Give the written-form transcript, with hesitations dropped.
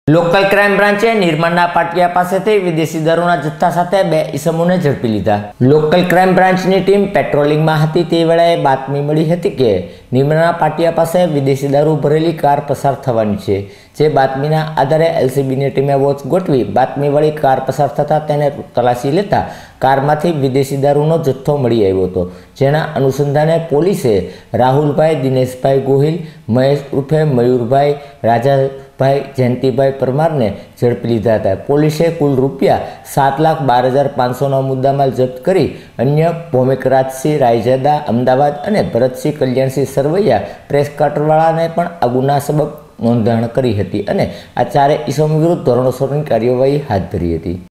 Local crime બ્રાન્ચે નિર્માણના પાટિયા પાસેથી વિદેશી દારૂના જથ્થા સાથે 2 ઈસમોને ઝડપી લીધા। લોકલ ક્રાઇમ બ્રાન્ચની ટીમ પેટ્રોલિંગમાં હતી તે વેળાએ બાતમી મળી હતી કે નિર્માણના પાટિયા પાસે વિદેશી દારૂ ભરેલી કાર પસાર થવાની છે। જે બાતમીના આધારે એલસીબીની ટીમે વોચ ગોઠવી બાતમીવાળી કાર પસાર થતાં તેને તલાશી લેતા કારમાંથી વિદેશી દારૂનો જથ્થો મળી આવ્યો હતો। જેના અનુસંધાને પોલીસે રાહુલભાઈ દિનેશભાઈ ગોહિલ, મહેશ ઉર્ફે મયુરભાઈ, રાજાભાઈ જયંતિભાઈ પરમારને ઝડપી લીધા હતા। પોલીસે કુલ રૂપિયા 7,12,500નો મુદ્દામાલ જપ્ત કરી અન્ય ભૌમિક રાજસિંહ રાયજાદા અમદાવાદ અને ભરતસિંહ કલ્યાણસિંહ સરવૈયા પ્રેસ કટરવાળાને પણ આ ગુના સબબ નોંધાણ કરી હતી અને આ 4 ઈસમો વિરુદ્ધ ધોરણસરની કાર્યવાહી હાથ ધરી હતી।